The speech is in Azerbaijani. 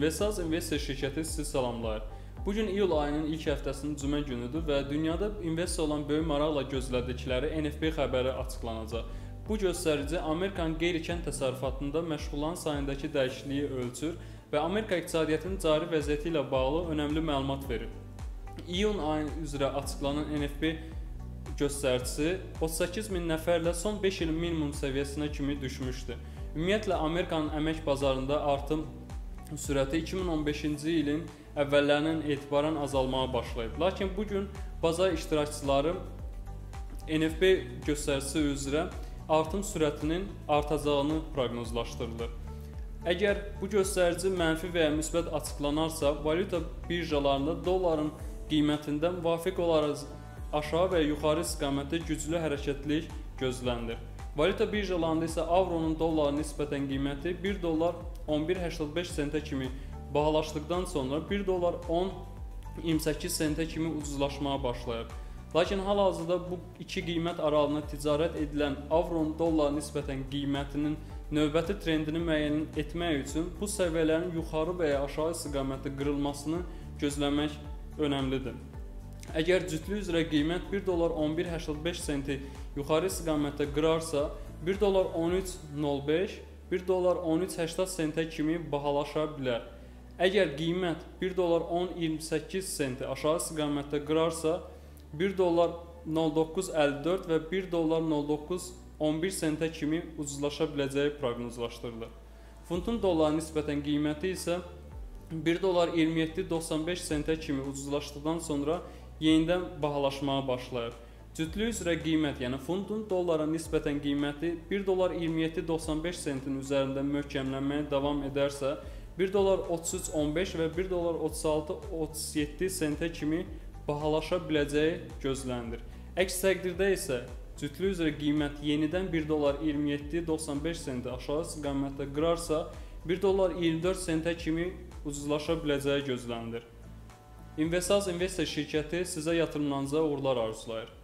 Investaz investor şirkəti sizi salamlayır. Bugün iyul ayının ilk həftəsinin cümə günüdür və dünyada investor olan böyük maraqla gözlədikləri NFP xəbəri açıqlanacaq. Bu göstərici Amerikanın qeyri-kənd təsərrüfatında məşğulların sayındakı dəyişikliyi ölçür və Amerika iqtisadiyyatının cari vəziyyəti ilə bağlı önəmli məlumat verir. İyun ayı üzrə açıqlanan NFP göstəricisi 38 min nəfərlə son 5 ilin minimum səviyyəsinə kimi düşmüşdü. Ümumiyyətlə, Amerikanın əmək bazarında artım sürəti 2015-ci ilin əvvəllərindən etibarən azalmağa başlayıb. Lakin bugün bazar iştirakçıları NFP göstəricisi üzrə artım sürətinin artacağını proqnozlaşdırılır. Əgər bu göstərici mənfi və ya müsbət açıqlanarsa, valyuta birjalarında dolların qiymətində müvafiq olaraq aşağı və yuxarı istiqamətdə güclü hərəkətlilik gözlənilir. Valyuta birjalarında isə avronun dollara nisbətən qiyməti 1 dollar 11.85 sentə kimi bahalaşdıqdan sonra 1 dollar 10.28 sentə kimi ucuzlaşmağa başlayır. Lakin hal-hazırda bu iki qiymət aralığında ticarət edilən avronun dollara nisbətən qiymətinin növbəti trendini müəyyən etmək üçün bu səviyyələrin yuxarı və ya aşağı istiqamətdə qırılmasını gözləmək önəmlidir. Əgər cütlük üzrə qiymət 1 dollar 11.85 senti yuxarı istiqamətdə qırarsa, 1 dollar 13.05, 1 dollar 13.80 sentə kimi bahalaşa bilər. Əgər qiymət 1 dollar 10.28 senti aşağı istiqamətdə qırarsa, 1 dollar 0.954 və 1 dollar 0.911 sentə kimi ucuzlaşa biləcəyi proqnozlaşdırılır. Funtun dollara nisbətən qiyməti isə 1 dollar 27.95 sentə kimi ucuzlaşdıqdan sonra yenidən bahalaşmağa başlayır. Cütlük üzrə qiymət, yəni funtun dollara nisbətən qiyməti 1 dollar 27.95 sentin üzərində möhkəmlənməyə davam edərsə, 1 dollar 33.15 və 1 dollar 36.37 sentə kimi bahalaşa biləcəyi gözlənilir. Əks təqdirdə isə cütlük üzrə qiymət yenidən 1 dollar 27.95 senti aşağı istiqamətdə qırarsa, 1 dollar 24 sentə kimi ucuzlaşa biləcəyi gözlənilir. Investaz investor şirkəti sizə yatırımlarınıza uğurlar arzulayır.